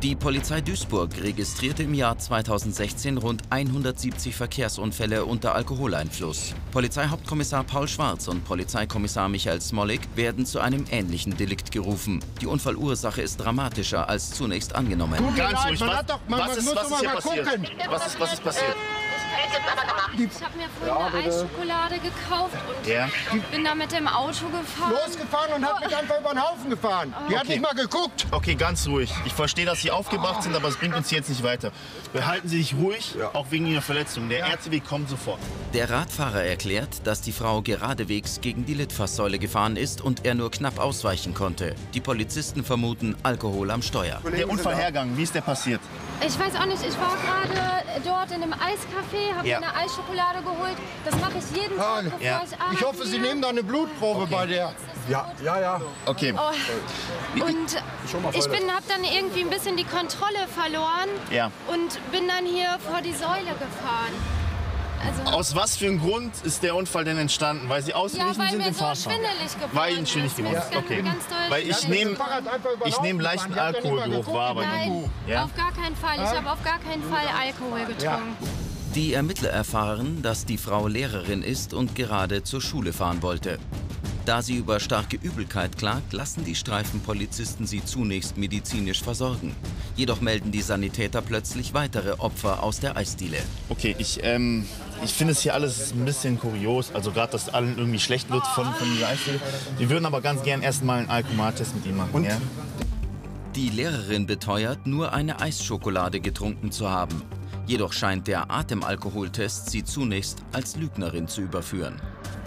Die Polizei Duisburg registrierte im Jahr 2016 rund 170 Verkehrsunfälle unter Alkoholeinfluss. Polizeihauptkommissar Paul Schwarz und Polizeikommissar Michael Smolik werden zu einem ähnlichen Delikt gerufen. Die Unfallursache ist dramatischer als zunächst angenommen. Ganz ruhig, was ist hier passiert? Was ist passiert? Ich habe mir vorhin eine Eisschokolade gekauft und bin da mit dem Auto gefahren. Losgefahren und hat mich einfach über den Haufen gefahren. Die hat nicht mal geguckt. Okay, ganz ruhig. Ich verstehe, dass Sie aufgebracht sind, aber es bringt uns jetzt nicht weiter. Behalten Sie sich ruhig, auch wegen Ihrer Verletzung. Der RTW kommt sofort. Der Radfahrer erklärt, dass die Frau geradewegs gegen die Litfaßsäule gefahren ist und er nur knapp ausweichen konnte. Die Polizisten vermuten Alkohol am Steuer. Der Unfallhergang, wie ist der passiert? Ich weiß auch nicht, ich war gerade dort in einem Eiscafé, habe mir eine Eisschokolade geholt. Das mache ich jeden Tag, bevor ich arbeite. Ich hoffe, Sie nehmen da eine Blutprobe bei der. Ja. Okay. Und ich habe dann irgendwie ein bisschen die Kontrolle verloren und bin dann hier vor die Säule gefahren. Also aus was für einem Grund ist der Unfall denn entstanden? Weil Sie ausgewichen sind im Fahrschein? Weil Ihnen schwindelig geworden ist. Okay. Weil ich nehme leichten Alkoholgeruch wahr bei Ihnen. Nein, auf gar keinen Fall. Ich habe auf gar keinen Fall Alkohol getrunken. Die Ermittler erfahren, dass die Frau Lehrerin ist und gerade zur Schule fahren wollte. Da sie über starke Übelkeit klagt, lassen die Streifenpolizisten sie zunächst medizinisch versorgen. Jedoch melden die Sanitäter plötzlich weitere Opfer aus der Eisdiele. Okay, ich finde es hier alles ein bisschen kurios. Also gerade, dass allen irgendwie schlecht wird von dieser Eisdiele. Wir würden aber ganz gern erstmal einen Alkoholtest mit ihm machen. Ja? Die Lehrerin beteuert, nur eine Eisschokolade getrunken zu haben. Jedoch scheint der Atemalkoholtest sie zunächst als Lügnerin zu überführen.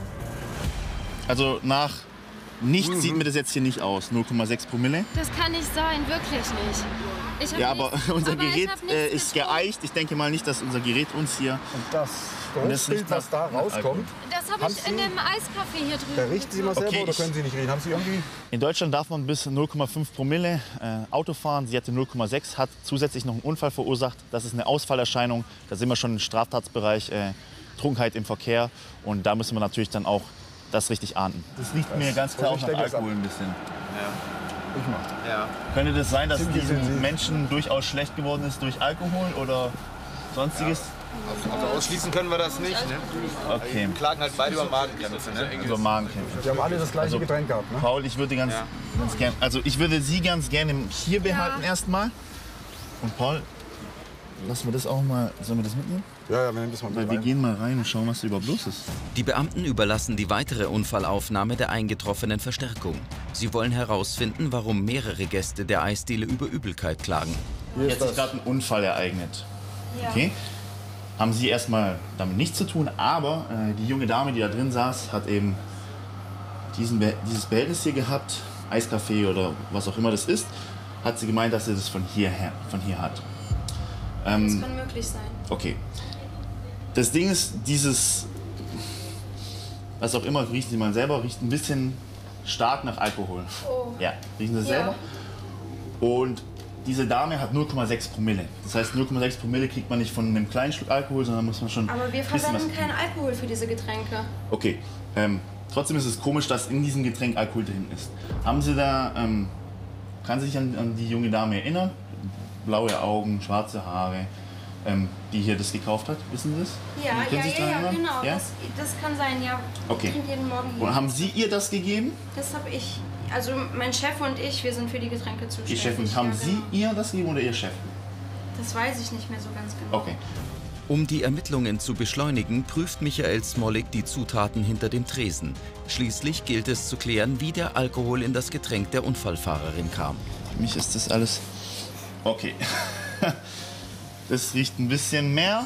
Also nach nichts sieht mir das jetzt hier nicht aus. 0,6 Promille. Das kann nicht sein, wirklich nicht. Ja, aber unser Gerät ist geeicht. Ich denke mal nicht, dass unser Gerät uns hier... Und das Geruchsbild, was da rauskommt... Das habe ich in dem Eiscafé hier drüben. Da richten Sie mal selber oder können Sie nicht reden? Haben Sie irgendwie... In Deutschland darf man bis 0,5 Promille Auto fahren. Sie hatte 0,6, hat zusätzlich noch einen Unfall verursacht. Das ist eine Ausfallerscheinung. Da sind wir schon im Straftatsbereich Trunkenheit im Verkehr. Und da müssen wir natürlich dann auch das richtig ahnden. Das riecht mir ganz klar auch nach Alkohol ein bisschen. Ja. Könnte das sein, dass diesen Menschen durchaus schlecht geworden ist durch Alkohol oder sonstiges? Also ausschließen können wir das nicht. Ne? Okay. Wir klagen halt beide über Magenkrämpfe. Ne? Über Magenkrämpfe. Die haben alle das gleiche Getränk gehabt, ne? Paul, ich würde ich würde Sie ganz gerne hier behalten erstmal. Und Paul, lassen wir das auch mal, sollen wir das mitnehmen? Ja, wir nehmen das mal mit. Weil wir gehen mal rein und schauen, was da überhaupt los ist. Die Beamten überlassen die weitere Unfallaufnahme der eingetroffenen Verstärkung. Sie wollen herausfinden, warum mehrere Gäste der Eisdiele über Übelkeit klagen. Hier hat sich gerade ein Unfall ereignet. Ja. Okay? Haben Sie erstmal damit nichts zu tun, aber die junge Dame, die da drin saß, hat eben dieses Behältnis hier gehabt, Eiskaffee oder was auch immer das ist, hat sie gemeint, dass sie das von hier hat. Das kann möglich sein. Okay. Das Ding ist, was auch immer, riechen Sie mal selber, riecht ein bisschen stark nach Alkohol. Oh. Ja, riechen Sie selber. Und diese Dame hat 0,6 Promille. Das heißt, 0,6 Promille kriegt man nicht von einem kleinen Schluck Alkohol, sondern muss man schon... Aber wir verwenden keinen Alkohol für diese Getränke. Okay. Trotzdem ist es komisch, dass in diesem Getränk Alkohol drin ist. Haben Sie da... kann Sie sich an die junge Dame erinnern? Blaue Augen, schwarze Haare. Die hier das gekauft hat, wissen Sie das? Ja, genau. Ja? Das kann sein, ja. Okay. Ich trinke jeden Morgen hier. Und haben Sie ihr das gegeben? Das habe ich. Also mein Chef und ich, wir sind für die Getränke zuständig. Ihr Chef. Und haben Sie ihr das gegeben oder Ihr Chef? Das weiß ich nicht mehr so ganz genau. Okay. Um die Ermittlungen zu beschleunigen, prüft Michael Smolik die Zutaten hinter dem Tresen. Schließlich gilt es zu klären, wie der Alkohol in das Getränk der Unfallfahrerin kam. Für mich ist das alles... Okay. Das riecht ein bisschen mehr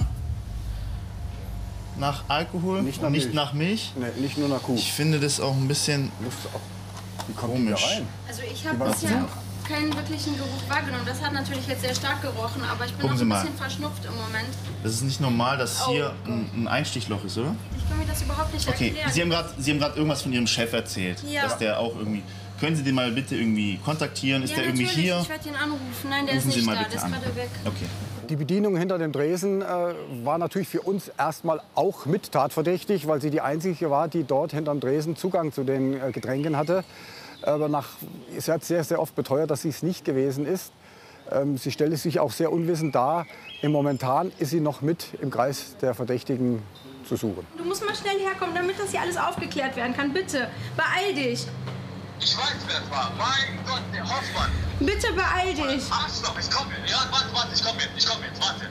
nach Alkohol, nicht nach Milch. Nee, nicht nur nach Kuh. Ich finde das auch ein bisschen Wie kommt die da rein? Also ich habe bisher keinen wirklichen Geruch wahrgenommen. Das hat natürlich jetzt sehr stark gerochen, aber ich bin Gucken noch Sie ein mal. bisschen verschnupft im Moment. Das ist nicht normal, dass hier ein Einstichloch ist, oder? Ich kann mir das überhaupt nicht erklären. Sie haben gerade irgendwas von Ihrem Chef erzählt, dass der auch irgendwie... Können Sie den mal bitte irgendwie kontaktieren? Ist der irgendwie hier? Ich werde ihn anrufen. Nein, der Rufen ist Sie nicht mal da. bitte Der ist an. gerade weg. Okay. Die Bedienung hinter dem Tresen war natürlich für uns erstmal auch mit tatverdächtig, weil sie die einzige war, die dort hinterm Tresen Zugang zu den Getränken hatte. Aber sie hat sehr, sehr oft beteuert, dass sie es nicht gewesen ist. Sie stellte sich auch sehr unwissend dar. Momentan ist sie noch mit im Kreis der Verdächtigen zu suchen. Du musst mal schnell herkommen, damit das hier alles aufgeklärt werden kann. Bitte, beeil dich. Ich weiß, wer es war. Mein Gott, der Hoffmann. Bitte beeil dich. Arschloch, ich komme. Ja, warte, ich komme jetzt, warte.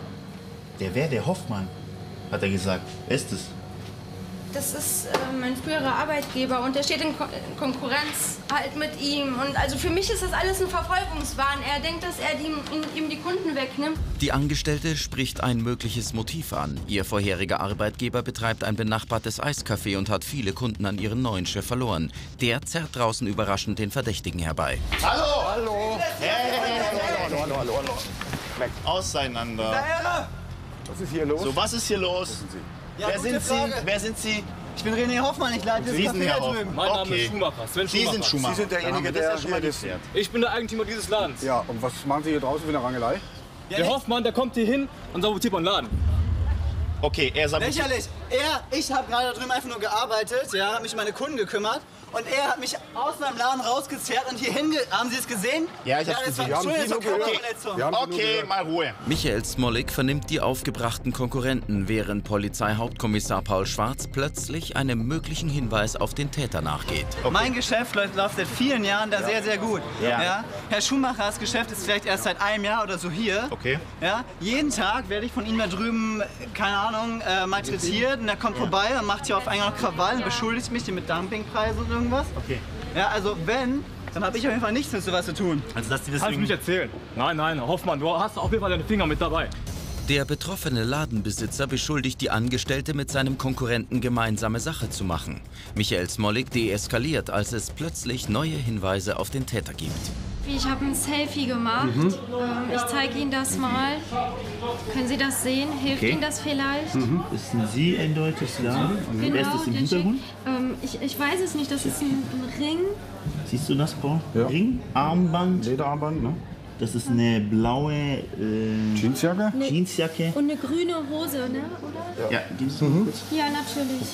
Der Hoffmann, hat er gesagt. Wer ist es? Das ist mein früherer Arbeitgeber und der steht in Konkurrenz halt mit ihm. Und also für mich ist das alles ein Verfolgungswahn. Er denkt, dass er ihm die Kunden wegnimmt. Die Angestellte spricht ein mögliches Motiv an. Ihr vorheriger Arbeitgeber betreibt ein benachbartes Eiscafé und hat viele Kunden an ihren neuen Chef verloren. Der zerrt draußen überraschend den Verdächtigen herbei. Hallo! Hallo! Hey! Hallo! Auseinander. Was ist hier los? So, was ist hier los? Ja, Wer sind Sie? Ich bin René Hoffmann, ich leite das Café da drüben. Mein Name ist Schumacher, Sven Sie sind Schumacher. Sie sind derjenige, der hier ist. Ich bin der Eigentümer dieses Ladens. Ja, und was machen Sie hier draußen für eine Rangelei? Der Hoffmann, der kommt hier hin und sabotiert meinen Laden. Okay, er sabotiert. Lächerlich. Ich habe gerade da drüben einfach nur gearbeitet, ja, habe mich um meine Kunden gekümmert. Und er hat mich aus meinem Laden rausgezerrt und hier hinge... Haben Sie es gesehen? Ja, ich hab's gesehen. Okay, mal Ruhe. Michael Smolik vernimmt die aufgebrachten Konkurrenten, während Polizeihauptkommissar Paul Schwarz plötzlich einem möglichen Hinweis auf den Täter nachgeht. Okay. Mein Geschäft läuft seit vielen Jahren da sehr, sehr gut. Ja. Herr Schumachers Geschäft ist vielleicht erst seit einem Jahr oder so hier. Okay. Ja. Jeden Tag werde ich von ihm da drüben, keine Ahnung, malträtiert. Und er kommt vorbei und macht hier auf einmal Krawall und beschuldigt mich mit Dumpingpreisen und irgendwas. Okay. Ja, also wenn, dann habe ich auf jeden Fall nichts mit sowas zu tun. Also dass die das Kannst du nicht erzählen? Nein, Hoffmann, du hast auf jeden Fall deine Finger mit dabei. Der betroffene Ladenbesitzer beschuldigt die Angestellte, mit seinem Konkurrenten gemeinsame Sache zu machen. Michael Smolik deeskaliert, als es plötzlich neue Hinweise auf den Täter gibt. Ich habe ein Selfie gemacht. Ich zeige Ihnen das mal. Können Sie das sehen? Hilft Ihnen das vielleicht? Wissen Sie eindeutig, ja? Genau, wer ist das im Hintergrund? Ich weiß es nicht. Das ist ein Ring. Siehst du das, Paul? Ja. Ring, Armband. Lederarmband, ne? Das ist eine blaue Jeansjacke. Jeansjacke. Und eine grüne Hose, ne? Oder? Ja, gibst du kurz? Ja, natürlich.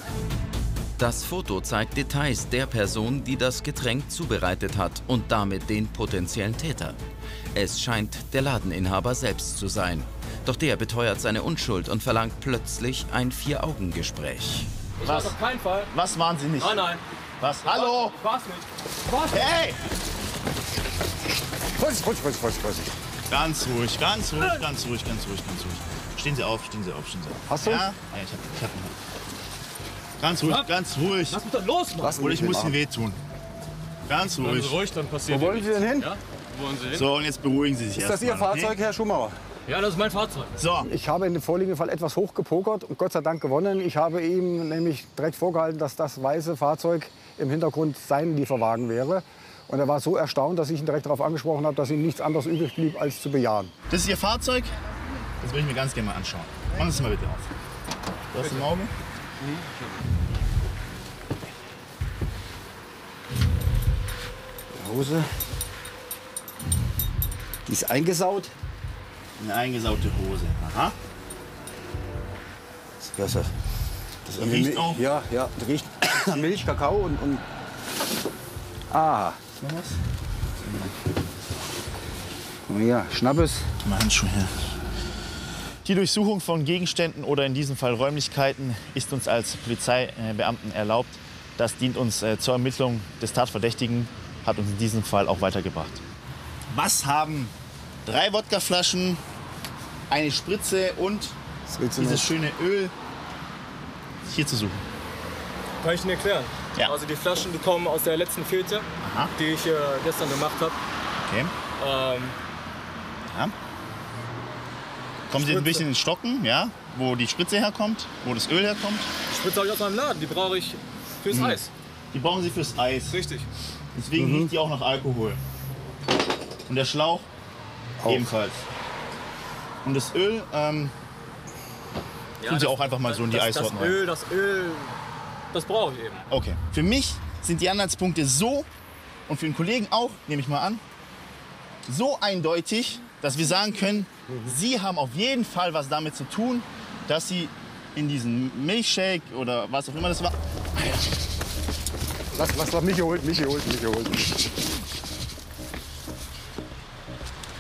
Das Foto zeigt Details der Person, die das Getränk zubereitet hat und damit den potenziellen Täter. Es scheint der Ladeninhaber selbst zu sein. Doch der beteuert seine Unschuld und verlangt plötzlich ein Vier-Augen-Gespräch. Ich weiß auf keinen Fall. Was waren Sie nicht? Nein. Was? Hallo? Ich war's nicht. Hey! Vorsicht. Ganz ruhig. Stehen Sie auf. Hast du? Ja, ich hab ihn. Ganz ruhig. Was ist denn los, Mann? Oder ich muss Ihnen wehtun. Ganz Bleiben ruhig. Sie ruhig, dann passiert Wo wollen Sie denn hin? Ja? Wo wollen Sie hin? So, und jetzt beruhigen Sie sich Ist das Ihr erstmal, okay? Fahrzeug, Herr Schumacher? Ja, das ist mein Fahrzeug. So. Ich habe in dem vorliegenden Fall etwas hochgepokert und Gott sei Dank gewonnen. Ich habe ihm nämlich direkt vorgehalten, dass das weiße Fahrzeug im Hintergrund sein Lieferwagen wäre. Und er war so erstaunt, dass ich ihn direkt darauf angesprochen habe, dass ihm nichts anderes übrig blieb, als zu bejahen. Das ist Ihr Fahrzeug? Das würde ich mir ganz gerne mal anschauen. Machen Sie es mal bitte auf. Du hast im Auge? Hose. Die ist eingesaut. Eine eingesaute Hose. Aha. Das ist besser. Das riecht auch? Ja, das riecht Milch, Kakao und Ah. Noch was? Oh ja, Schnappes. Mal Handschuhe her. Die Durchsuchung von Gegenständen oder in diesem Fall Räumlichkeiten ist uns als Polizeibeamten erlaubt. Das dient uns zur Ermittlung des Tatverdächtigen, hat uns in diesem Fall auch weitergebracht. Was haben 3 Wodkaflaschen, eine Spritze und dieses schöne Öl hier zu suchen? Kann ich Ihnen erklären? Ja. Also die Flaschen, die kommen aus der letzten Fete, die ich gestern gemacht habe. Okay. Ja. Kommen Sie jetzt ein bisschen ins Stocken, ja? Wo die Spritze herkommt, wo das Öl herkommt? Die Spritze habe ich aus meinem Laden, die brauche ich fürs Eis. Die brauchen Sie fürs Eis. Richtig. Deswegen riecht die auch nach Alkohol. Und der Schlauch ebenfalls. Und das Öl tun Sie auch einfach mal so in die Eissorten rein. Das Öl, das brauche ich eben. Okay. Für mich sind die Anhaltspunkte so, und für den Kollegen auch, nehme ich mal an, so eindeutig, dass wir sagen können, Sie haben auf jeden Fall was damit zu tun, dass Sie in diesen Milchshake oder was auch immer das war. Lass mich holen.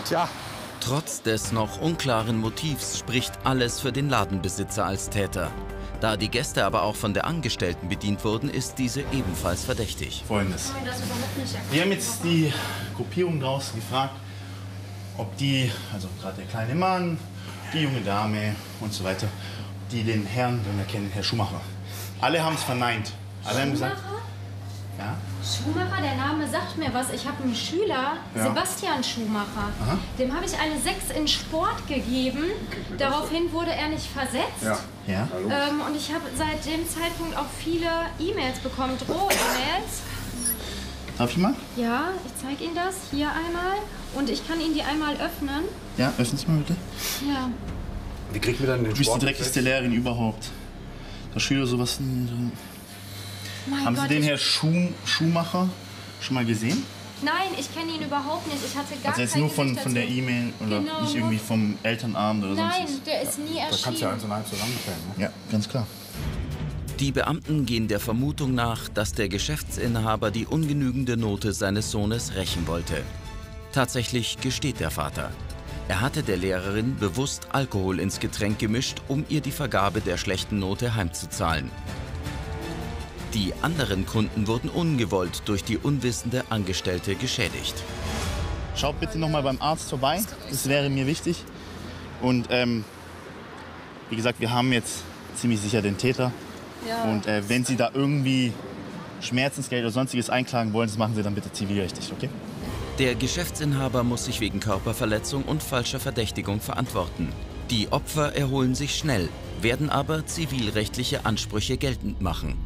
Tja. Trotz des noch unklaren Motivs spricht alles für den Ladenbesitzer als Täter. Da die Gäste aber auch von der Angestellten bedient wurden, ist diese ebenfalls verdächtig. Folgendes. Wir haben jetzt die Gruppierung draußen gefragt, ob die, also gerade der kleine Mann, die junge Dame und so weiter, die den Herrn, den wir kennen, Herr Schumacher. Alle haben es verneint. Alle haben gesagt, ja? Schumacher, der Name sagt mir was. Ich habe einen Schüler, Sebastian Schumacher. Aha. Dem habe ich eine 6 in Sport gegeben. Daraufhin wurde er nicht versetzt. Ja. Und ich habe seit dem Zeitpunkt auch viele E-Mails bekommen, Droh-E-Mails. Darf ich mal? Ja, ich zeige Ihnen das hier einmal. Und ich kann Ihnen die einmal öffnen. Ja, öffnen Sie mal bitte. Ja. Wie kriegt man dann den Du bist die Sport? dreckigste Lehrerin überhaupt. Der Schüler sowas. Haben Sie den Herr Schumacher schon mal gesehen? Nein, ich kenne ihn überhaupt nicht. Ich hatte gar Also jetzt kein nur von Gesicht der dazu. E-Mail oder Genau, nicht irgendwie vom Elternabend oder sonst Nein, was? der ist nie erschienen. Da kannst du ja 1 und 1 zusammenstellen. Ne? Ja, ganz klar. Die Beamten gehen der Vermutung nach, dass der Geschäftsinhaber die ungenügende Note seines Sohnes rächen wollte. Tatsächlich gesteht der Vater. Er hatte der Lehrerin bewusst Alkohol ins Getränk gemischt, um ihr die Vergabe der schlechten Note heimzuzahlen. Die anderen Kunden wurden ungewollt durch die unwissende Angestellte geschädigt. Schaut bitte noch mal beim Arzt vorbei, das wäre mir wichtig. Und wie gesagt, wir haben jetzt ziemlich sicher den Täter. Ja. Und wenn Sie da irgendwie Schmerzensgeld oder sonstiges einklagen wollen, das machen Sie dann bitte zivilrechtlich, okay? Der Geschäftsinhaber muss sich wegen Körperverletzung und falscher Verdächtigung verantworten. Die Opfer erholen sich schnell, werden aber zivilrechtliche Ansprüche geltend machen.